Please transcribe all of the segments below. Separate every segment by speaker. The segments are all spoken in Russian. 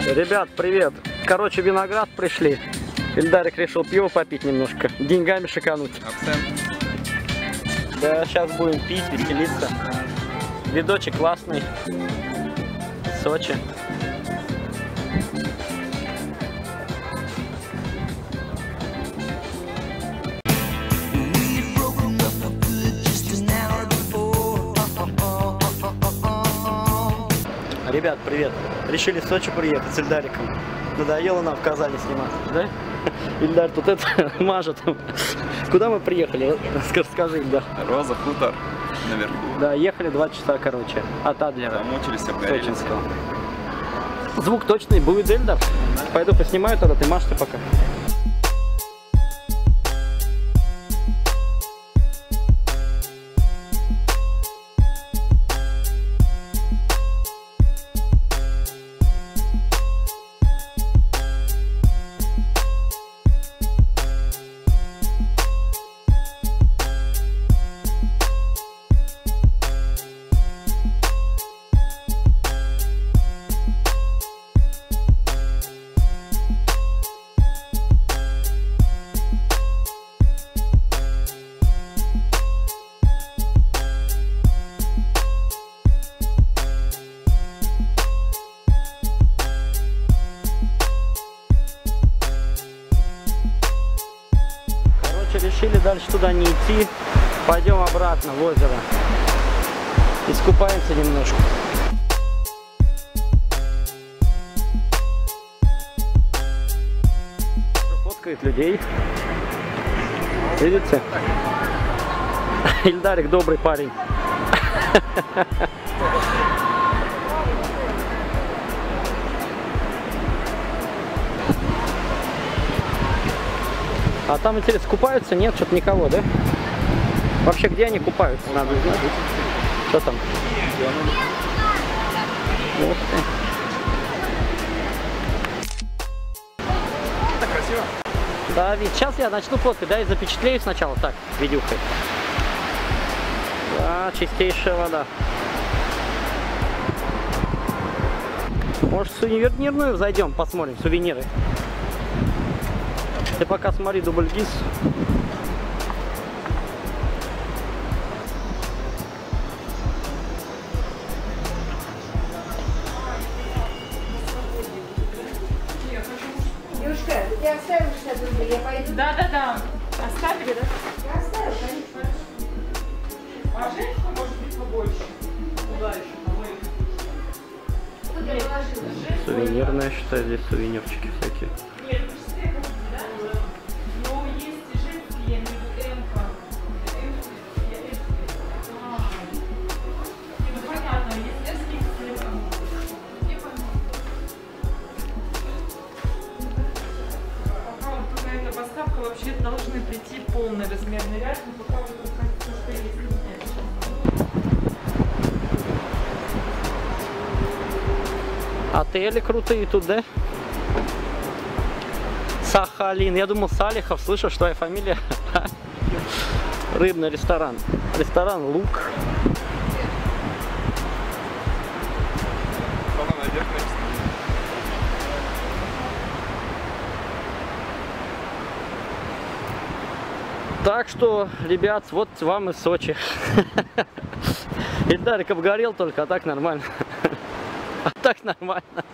Speaker 1: Ребят, привет! Короче, Виноград пришли. Ильдарик решил пиво попить немножко, деньгами шикануть.
Speaker 2: Акцент.
Speaker 1: Да, сейчас будем пить, веселиться. Видочек классный. Сочи. Ребят, привет! Решили в Сочи приехать с Ильдариком. Надоело нам в Казани снимать, да? Ильдар тут это мажет. Куда мы приехали? Скажи, Ильдар.
Speaker 2: Роза, хутор наверху.
Speaker 1: Да, ехали 2 часа, короче, от Адлера.
Speaker 2: Замучились, обгорелись.
Speaker 1: Сочинского. Звук точный будет, Ильдар? Пойду поснимаю тогда, ты машешь пока. Решили дальше туда не идти, пойдем обратно в озеро, искупаемся немножко. Фоткает людей, видите? Ильдарик добрый парень. А там, интересно, купаются? Нет, что-то никого, да? Вообще, где они купаются? Надо знать. Что там? Вот.
Speaker 2: Это красиво.
Speaker 1: Да, ведь сейчас я начну фоткать, да, и запечатлею сначала так, видюхой. Да, чистейшая вода. Может, в сувенирную зайдем, посмотрим, сувениры. Ты пока смотри дубль ГИС.
Speaker 3: Девушка, ты оставишь 60 рублей, я пойду.
Speaker 4: Да. Оставили, да?
Speaker 3: Я оставлю, конечно.
Speaker 4: А женщина может быть побольше. Куда еще?
Speaker 3: Куда я положила?
Speaker 1: Сувенирная, считай, здесь сувенирчики всякие.
Speaker 4: Нет, это все купили, да? Но есть и женские, я имею в виду М-ка. Ну понятно, есть женские, пока вот какая-то поставка, вообще должны прийти полный размерный ряд, но пока вот то, что есть, не знаю.
Speaker 1: Отели крутые тут, да? Сахалин. Я думал, Салихов. Слышишь, твоя фамилия? Рыбный ресторан. Ресторан Лук. Так что, ребят, вот вам из Сочи. Ильдарик обгорел только, а так нормально. А так нормально.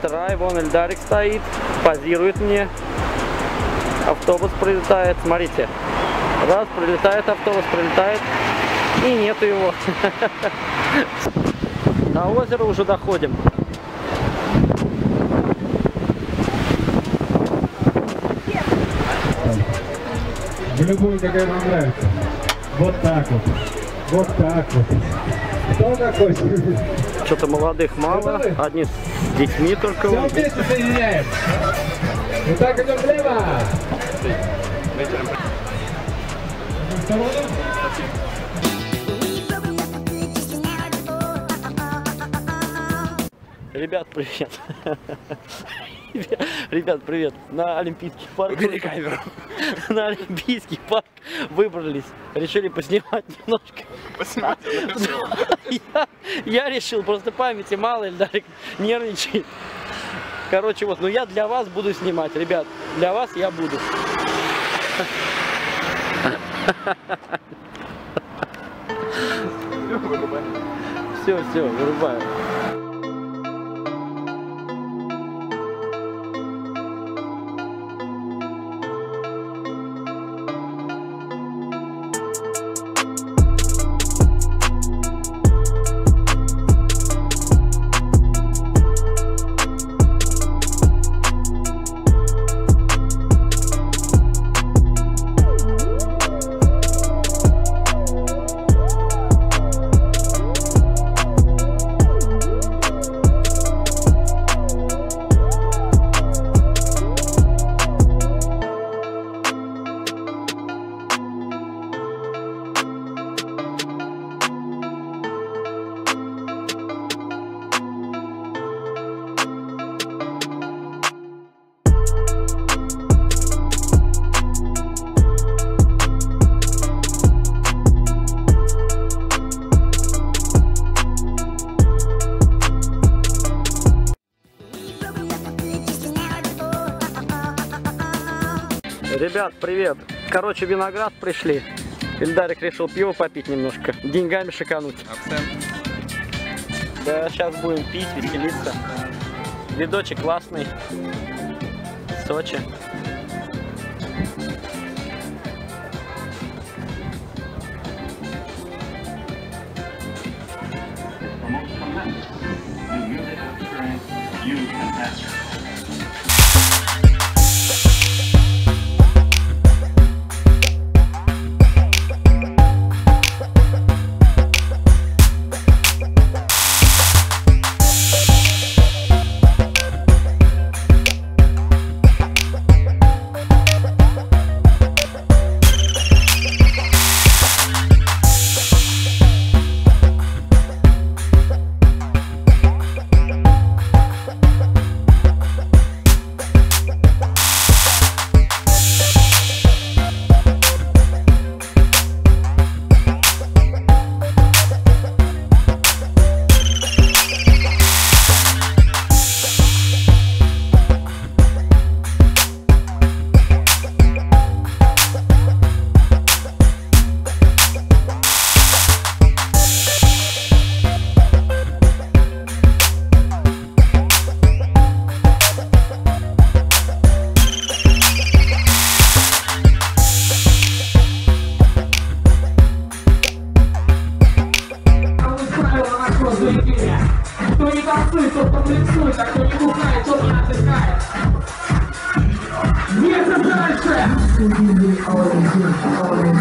Speaker 1: рай, вон Эльдарик стоит, позирует мне. Автобус прилетает, смотрите. Раз, прилетает автобус, прилетает, и нету его. До озера уже доходим.
Speaker 5: В любую, какая вам нравится. Вот так вот. Вот так вот. Кто такой?
Speaker 1: Что-то молодых мало, одни с детьми только.
Speaker 5: Все вместе соединяем. Вот так идем влево.
Speaker 1: Ребят, привет. Ребят, привет. На Олимпийский парк.
Speaker 2: Убери камеру.
Speaker 1: На Олимпийский парк выбрались. Решили поснимать немножко. Я решил, просто памяти мало, Эльдарик нервничает. Короче, вот, ну я для вас буду снимать, ребят. Для вас я буду. Все, вырубаю. Ребят, привет. Короче, виноград пришли. Эльдарик решил пиво попить немножко. Деньгами шикануть.
Speaker 2: Абсент.
Speaker 1: Да, сейчас будем пить, веселиться. Видочек классный. Сочи.
Speaker 6: Кто не танцует, тот потанцует, а кто не бухает, тот не отдыхает. Двигаться дальше!